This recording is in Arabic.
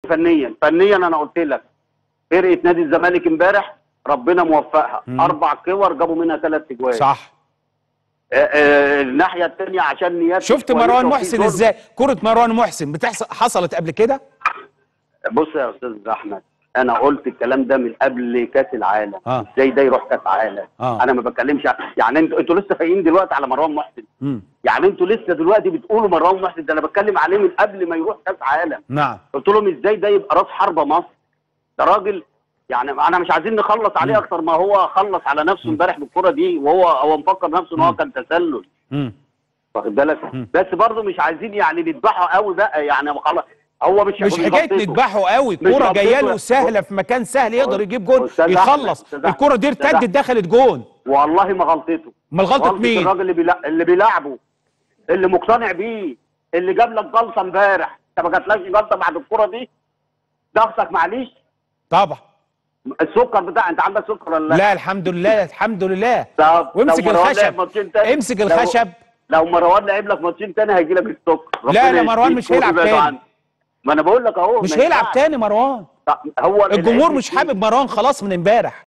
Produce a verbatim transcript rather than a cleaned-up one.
فنيا فنيا انا قلت لك فرقه نادي الزمالك امبارح ربنا موفقها، مم. اربع كور جابوا منها ثلاث اجوال. صح. آه آه الناحيه الثانيه عشان نيات. شفت مروان محسن ازاي؟ كره مروان محسن بتحصل حصلت قبل كده؟ بص يا استاذ احمد، انا قلت الكلام ده من قبل كاس العالم. اه ازاي ده يروح كاس عالم؟ آه. انا ما بتكلمش يعني انتوا انتوا لسه فايقين دلوقتي على مروان محسن. مم. يعني انتوا لسه دلوقتي بتقولوا مروان محسن، ده انا بتكلم عليه من قبل ما يروح كاس عالم. نعم. قلت لهم ازاي ده يبقى راس حربه مصر؟ ده راجل يعني انا مش عايزين نخلص عليه مم. اكتر ما هو خلص على نفسه امبارح بالكره دي، وهو هو مفكر نفسه ان هو كان تسلل. امم واخد بالك؟ بس برضه مش عايزين يعني نذبحه قوي بقى، يعني خلاص هو مش مش حكايه نذبحه قوي، الكوره جايه له سهله في مكان سهل يقدر يجيب جون يخلص، الكوره دي ارتدت دخلت جون. والله ما غلطته. امال غلطه مين؟ الراجل اللي بيلا... اللي بيلعبه، اللي مقتنع بيه، اللي جاب لك جلطه امبارح. انت ما جاتلكش جلطه بعد الكوره دي؟ ضغطك معلش؟ طبعا. السكر بتاع انت عندك سكر ولا لا؟ لا الحمد لله الحمد لله. طب وامسك الخشب، امسك الخشب. لو مروان لعب لك ماتشين تاني هيجي لك السكر. لا لا مروان مش هيلعب تاني. ما انا بقول لك اهو مش هيلعب تاني مروان. هو الجمهور مش حابب مروان خلاص من امبارح.